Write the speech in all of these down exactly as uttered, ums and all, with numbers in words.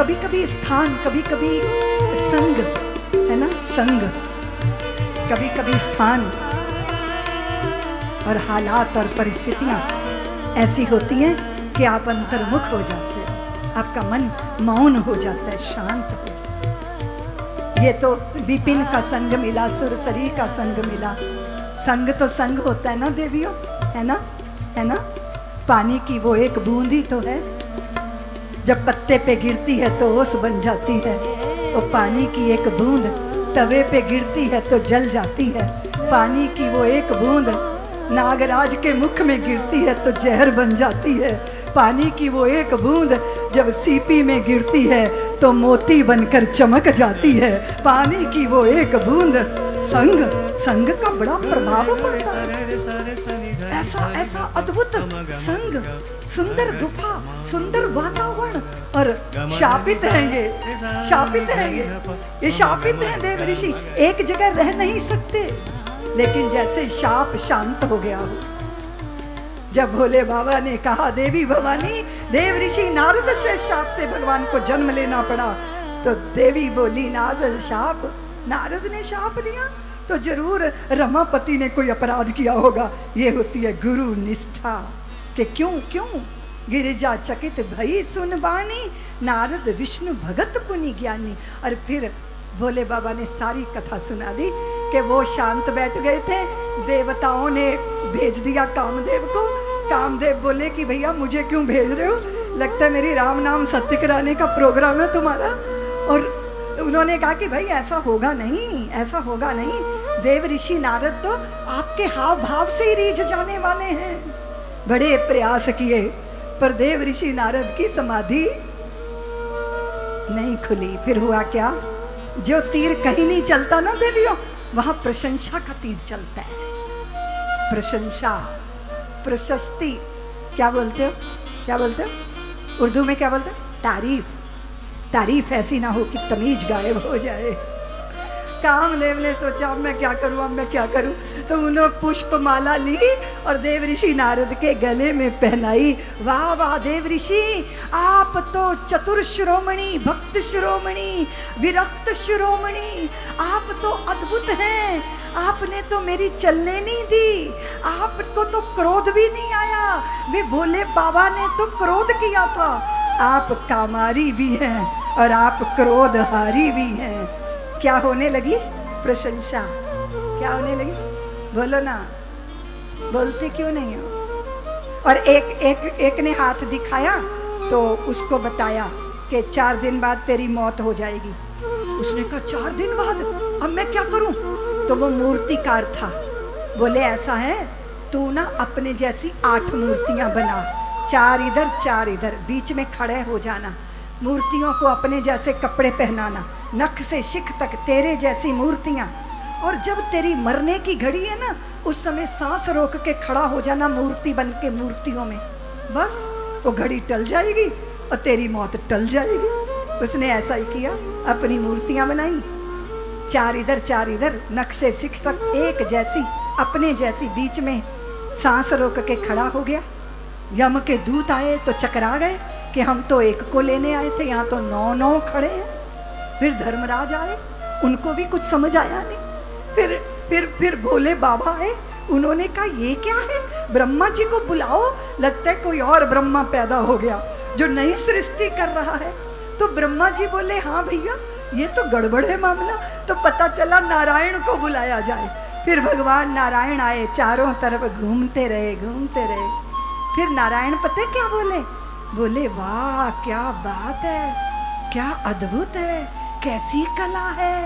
कभी कभी स्थान, कभी कभी संग, है ना, संग, कभी कभी स्थान और हालात और परिस्थितियां ऐसी होती हैं कि आप अंतर्मुख हो जाते हैं, आपका मन मौन हो जाता है, शांत हो जाता है। ये तो विपिन का संग मिला, सुरसरी का संग मिला। संग तो संग होता है ना देवियों, है ना, है ना। पानी की वो एक बूंदी तो है, जब पत्ते पे गिरती है तो ओस बन जाती है। वो पानी की एक बूंद तवे पे गिरती है तो जल जाती है। पानी की वो एक बूंद नागराज के मुख में गिरती है तो जहर बन जाती है। पानी की वो एक बूंद जब सीपी में गिरती है तो मोती बनकर चमक जाती है। पानी की वो एक बूंद, संग, संग का बड़ा प्रभाव पड़ता है। ऐसा ऐसा अद्भुत संग, सुंदर गुफा, सुंदर वातावरण, और शापित हैं ये, शापित हैं ये, ये शापित हैं देव ऋषि, एक जगह रह नहीं सकते। लेकिन जैसे शाप शांत हो गया हो, जब भोले बाबा ने कहा देवी भवानी, देव ऋषि नारद से शाप से भगवान को जन्म लेना पड़ा, तो देवी बोली नारद शाप, नारद ने शाप दिया तो जरूर रमापति ने कोई अपराध किया होगा। ये होती है गुरु निष्ठा कि क्यों क्यों गिरिजा चकित भई सुन वाणी, नारद विष्णु भगत पुनि ज्ञानी। और फिर भोले बाबा ने सारी कथा सुना दी कि वो शांत बैठ गए थे, देवताओं ने भेज दिया कामदेव को। कामदेव बोले कि भैया मुझे क्यों भेज रहे हो, लगता है मेरी राम नाम सत्य कराने का प्रोग्राम है तुम्हारा। और उन्होंने कहा कि भाई ऐसा होगा नहीं, ऐसा होगा नहीं, देव ऋषि नारद तो आपके हाव भाव से ही रीझ जाने वाले हैं। बड़े प्रयास किए पर देव ऋषि नारद की समाधि नहीं खुली। फिर हुआ क्या, जो तीर कहीं नहीं चलता ना देवियों, वहां प्रशंसा का तीर चलता है। प्रशंसा, प्रशस्ति, क्या बोलते हो, क्या बोलते हो उर्दू में, क्या बोलते हो, तारीफ। तारीफ ऐसी ना हो कि तमीज गायब हो जाए। कामदेव ने सोचा अब मैं क्या करूं, अब मैं क्या करूं, तो उन्होंने पुष्प माला ली और देव ऋषि नारद के गले में पहनाई। वाह वाह देव ऋषि, आप तो चतुर शिरोमणि, भक्त शिरोमणि, विरक्त शिरोमणि, आप तो अद्भुत हैं। आपने तो मेरी चलने नहीं दी, आपको तो क्रोध भी नहीं आया। वे भोले बाबा ने तो क्रोध किया था। आप कामारी भी हैं और आप क्रोधहारी भी हैं। क्या होने लगी, प्रशंसा, क्या होने लगी, बोलो ना, बोलते क्यों नहीं हो। और एक एक एक ने हाथ दिखाया तो उसको बताया कि चार दिन बाद तेरी मौत हो जाएगी। उसने कहा चार दिन बाद, अब मैं क्या करूं। तो वो मूर्तिकार था, बोले ऐसा है तू ना अपने जैसी आठ मूर्तियां बना, चार इधर चार इधर, बीच में खड़े हो जाना। मूर्तियों को अपने जैसे कपड़े पहनाना, नख से शिख तक तेरे जैसी मूर्तियां। और जब तेरी मरने की घड़ी है ना, उस समय सांस रोक के खड़ा हो जाना मूर्ति बन के मूर्तियों में, बस वो घड़ी टल जाएगी और तेरी मौत टल जाएगी। उसने ऐसा ही किया, अपनी मूर्तियां बनाई, चार इधर चार इधर, नख से शिख तक एक जैसी, अपने जैसी, बीच में सांस रोक के खड़ा हो गया। यम के दूत आए तो चकरा गए कि हम तो एक को लेने आए थे, यहाँ तो नौ नौ खड़े हैं। फिर धर्मराज आए, उनको भी कुछ समझ आया नहीं। फिर फिर फिर भोले बाबा आए, उन्होंने कहा ये क्या है, ब्रह्मा जी को बुलाओ, लगता है कोई और ब्रह्मा पैदा हो गया जो नई सृष्टि कर रहा है। तो ब्रह्मा जी बोले हाँ भैया ये तो गड़बड़ है मामला। तो पता चला नारायण को बुलाया जाए। फिर भगवान नारायण आए, चारों तरफ घूमते रहे घूमते रहे। फिर नारायण पता क्या बोले, बोले वाह क्या बात है, क्या अद्भुत है, कैसी कला है,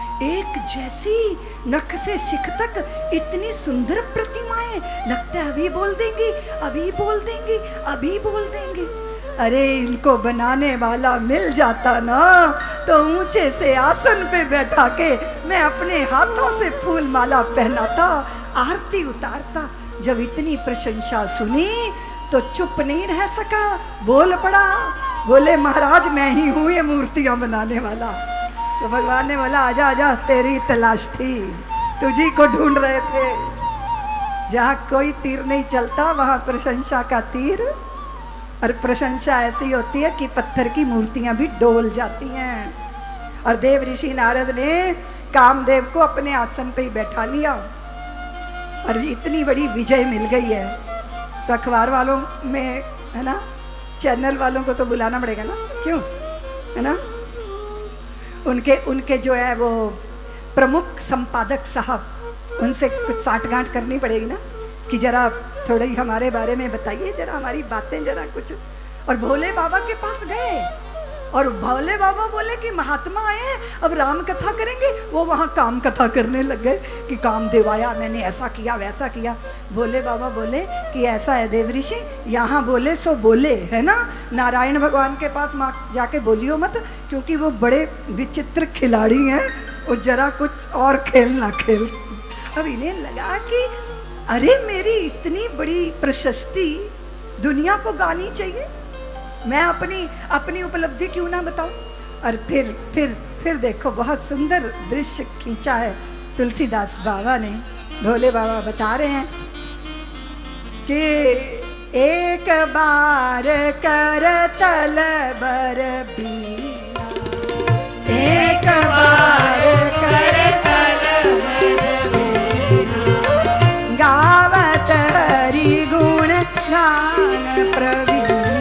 एक जैसी, नख से शिख तक इतनी सुंदर प्रतिमाएं, लगता है अभी बोल देंगी, अभी बोल देंगी, अभी बोल देंगी। अरे इनको बनाने वाला मिल जाता ना तो ऊंचे से आसन पे बैठा के मैं अपने हाथों से फूल माला पहनाता, आरती उतारता। जब इतनी प्रशंसा सुनी तो चुप नहीं रह सका, बोल पड़ा, बोले महाराज मैं ही हूँ ये मूर्तियां बनाने वाला। तो भगवान ने बोला आजा आजा, तेरी तलाश थी, तुझी को ढूंढ रहे थे। जहाँ कोई तीर नहीं चलता वहाँ प्रशंसा का तीर। और प्रशंसा ऐसी होती है कि पत्थर की मूर्तियां भी डोल जाती हैं। और देव ऋषि नारद ने कामदेव को अपने आसन पे ही बैठा लिया और इतनी बड़ी विजय मिल गई है, तो अखबार वालों में है ना, चैनल वालों को तो बुलाना पड़ेगा ना, क्यों, है ना, उनके उनके जो है वो प्रमुख संपादक साहब, उनसे कुछ साठगांठ करनी पड़ेगी ना कि जरा थोड़ा ही हमारे बारे में बताइए, जरा हमारी बातें जरा कुछ। और भोले बाबा के पास गए और भोले बाबा बोले कि महात्मा आए, अब राम कथा करेंगे। वो वहाँ काम कथा करने लग गए कि कामदेव आया, मैंने ऐसा किया वैसा किया। भोले बाबा बोले कि ऐसा है देव ऋषि, यहाँ बोले सो बोले, है ना, नारायण भगवान के पास माँ जाके बोलियो मत, क्योंकि वो बड़े विचित्र खिलाड़ी हैं, वो जरा कुछ और खेल ना खेल। अब इन्हें लगा कि अरे मेरी इतनी बड़ी प्रशस्ति दुनिया को गानी चाहिए, मैं अपनी अपनी उपलब्धि क्यों ना बताऊं। और फिर फिर फिर देखो बहुत सुंदर दृश्य खींचा है तुलसीदास बाबा ने। भोले बाबा बता रहे हैं कि एक बार कर तल बर बीना, एक बार कर तल बर बीना, गावत हरि गुण गान प्रवीण,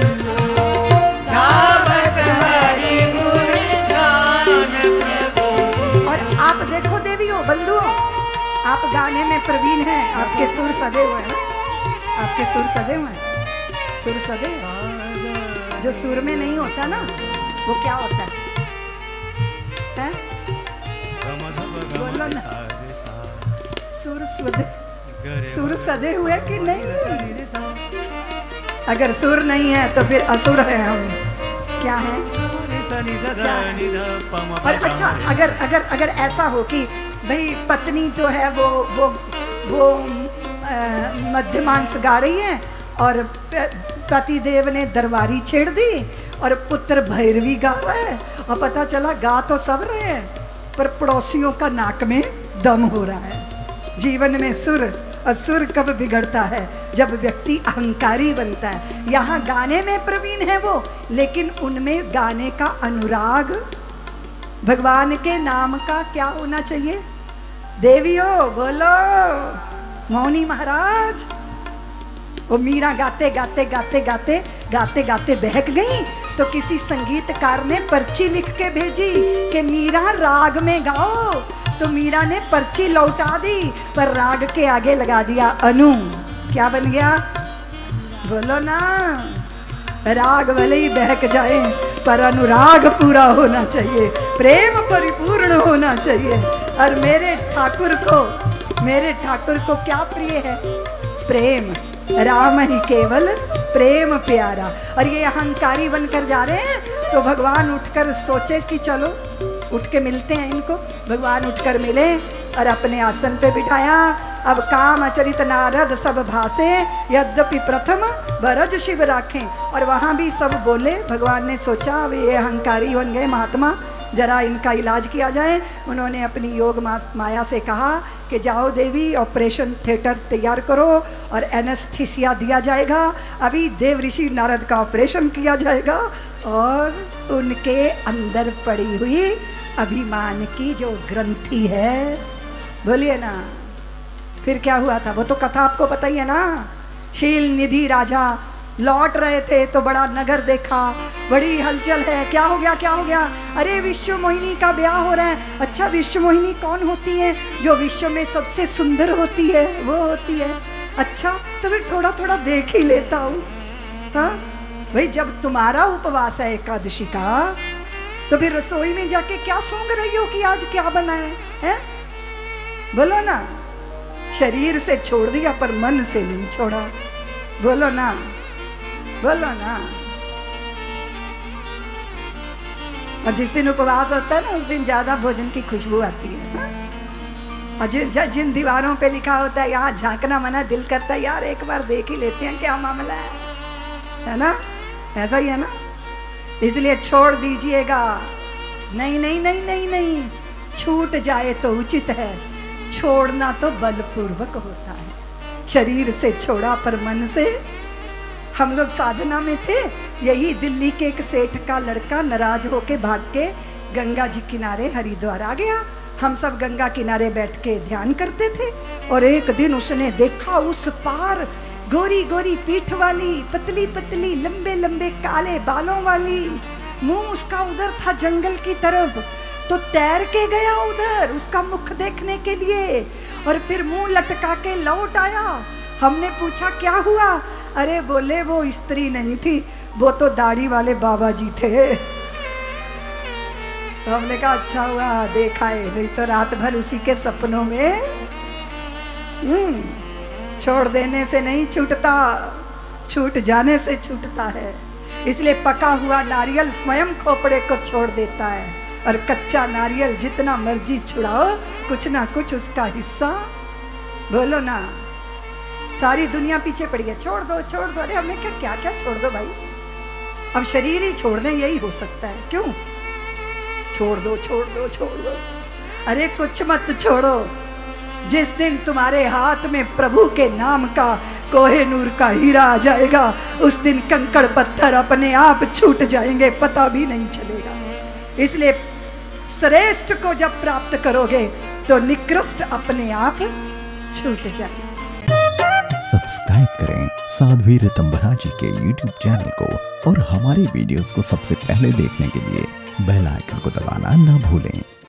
देखो देवियों बंधुओं, आप गाने में प्रवीण हैं, आपके सुर सदे हुए हैं, आपके सुर सदे हुए हैं, सुर सदे। जो सुर में नहीं होता ना वो क्या होता है, है? बोलो ना, सुर सदे, सुर सदे हुए कि नहीं? अगर सुर नहीं है तो फिर असुर है हम, क्या है? और अच्छा, अगर अगर अगर ऐसा हो कि भाई पत्नी तो है वो वो वो मध्यमांश गा रही है और पतिदेव ने दरबारी छेड़ दी और पुत्र भैरवी गा रहा है, और पता चला गा तो सब रहे हैं पर पड़ोसियों का नाक में दम हो रहा है। जीवन में सुर असुर कब बिगड़ता है, जब व्यक्ति अहंकारी बनता है। यहाँ गाने में प्रवीण है वो, लेकिन उनमें गाने का अनुराग भगवान के नाम का क्या होना चाहिए? देवियों बोलो, मौनी महाराज। वो मीरा गाते गाते गाते गाते गाते गाते बहक गई, तो किसी संगीतकार ने पर्ची लिख के भेजी कि मीरा राग में गाओ। तो मीरा ने पर्ची लौटा दी पर राग के आगे लगा दिया अनु। क्या बन गया? बोलो ना, राग भले ही बहक जाए पर अनुराग पूरा होना चाहिए, प्रेम परिपूर्ण होना चाहिए। और मेरे ठाकुर को, मेरे ठाकुर को क्या प्रिय है? प्रेम। राम ही केवल प्रेम प्यारा। और ये अहंकारी बनकर जा रहे हैं, तो भगवान उठकर सोचे कि चलो उठ के मिलते हैं इनको। भगवान उठकर मिले और अपने आसन पे बिठाया। अब काम अचरित नारद सब भासे, यद्यपि प्रथम बरज शिव राखें। और वहाँ भी सब बोले। भगवान ने सोचा अब ये अहंकारी बन गए महात्मा, जरा इनका इलाज किया जाए। उन्होंने अपनी योग माया से कहा कि जाओ देवी, ऑपरेशन थिएटर तैयार करो और एनेस्थीसिया दिया जाएगा। अभी देव ऋषि नारद का ऑपरेशन किया जाएगा और उनके अंदर पड़ी हुई अभिमान की जो ग्रंथि है, बोलिए ना, फिर क्या हुआ था? वो तो कथा आपको पता ही है ना। शील निधि राजा लौट रहे थे तो बड़ा नगर देखा, बड़ी हलचल है। क्या हो गया, क्या हो गया? अरे विश्व मोहिनी का ब्याह हो रहा है। अच्छा, विश्व मोहिनी कौन होती है? जो विश्व में सबसे सुंदर होती है वो होती है। अच्छा, तो फिर थोड़ा थोड़ा देख ही लेता हूँ। हाँ भाई, जब तुम्हारा उपवास है एकादशी का, तो फिर रसोई में जाके क्या सूंघ रही हो कि आज क्या बना है, है? बोलो ना। शरीर से छोड़ दिया पर मन से नहीं छोड़ा। बोलो ना, बोलो ना। और जिस दिन उपवास होता है ना, उस दिन ज्यादा भोजन की खुशबू आती है। हा? और जिन जिन दीवारों पे लिखा होता है यहाँ झांकना मना, दिल करता है यार एक बार देख ही लेते हैं क्या मामला है, है ना? ऐसा ही है ना। इसलिए छोड़ दीजिएगा। नहीं नहीं नहीं नहीं नहीं, छूट जाए तो उचित है, छोड़ना तो बलपूर्वक होता है। शरीर से छोड़ा पर मन से हम लोग साधना में थे, यही दिल्ली के एक सेठ का लड़का नाराज होके भाग के गंगा जी किनारे हरिद्वार आ गया। हम सब गंगा किनारे बैठ के ध्यान करते थे और एक दिन उसने देखा उस पार गोरी गोरी पीठ वाली, पतली पतली, लंबे लंबे काले बालों वाली, मुंह उसका उधर था जंगल की तरफ, तो तैर के गया उधर उसका मुख देखने के लिए और फिर मुंह लटका के लौट आया। हमने पूछा क्या हुआ? अरे बोले वो स्त्री नहीं थी, वो तो दाढ़ी वाले बाबा जी थे। तो हमने कहा अच्छा हुआ देखा है, नहीं तो रात भर उसी के सपनों में। हम्म छोड़ देने से नहीं छूटता, छूट जाने से छूटता है। इसलिए पका हुआ नारियल स्वयं खोपड़े को छोड़ देता है और कच्चा नारियल जितना मर्जी छुड़ाओ कुछ ना कुछ उसका हिस्सा। बोलो ना, सारी दुनिया पीछे पड़ी है, छोड़ दो छोड़ दो। अरे हमें क्या क्या क्या छोड़ दो भाई, अब शरीर ही छोड़ दें यही हो सकता है। क्यों छोड़ दो छोड़ दो छोड़ दो? अरे कुछ मत छोड़ो। जिस दिन तुम्हारे हाथ में प्रभु के नाम का कोहिनूर का हीरा आ जाएगा, उस दिन कंकड़ पत्थर अपने आप छूट जाएंगे, पता भी नहीं चलेगा। इसलिए श्रेष्ठ को जब प्राप्त करोगे तो निकृष्ट अपने आप छूट जाएगा। सब्सक्राइब करें साध्वी ऋतंभरा जी के यूट्यूब चैनल को और हमारे वीडियोस को सबसे पहले देखने के लिए बेल आइकन को दबाना ना भूलें।